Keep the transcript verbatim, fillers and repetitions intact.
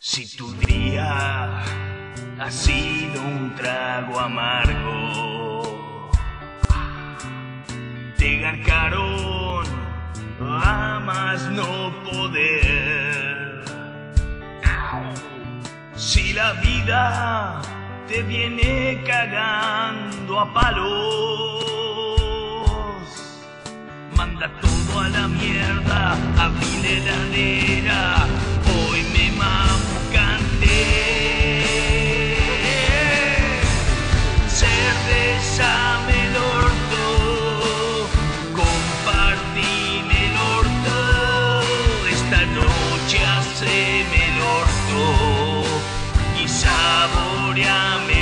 Si tu día ha sido un trago amargo, te garcaron a más no poder. Si la vida te viene cagando a palos, manda todo a la mierda, abrí la heladera, hoy me mamucanté. Cervezame el orto, compartime el orto, esta noche haceme el orto y saboreame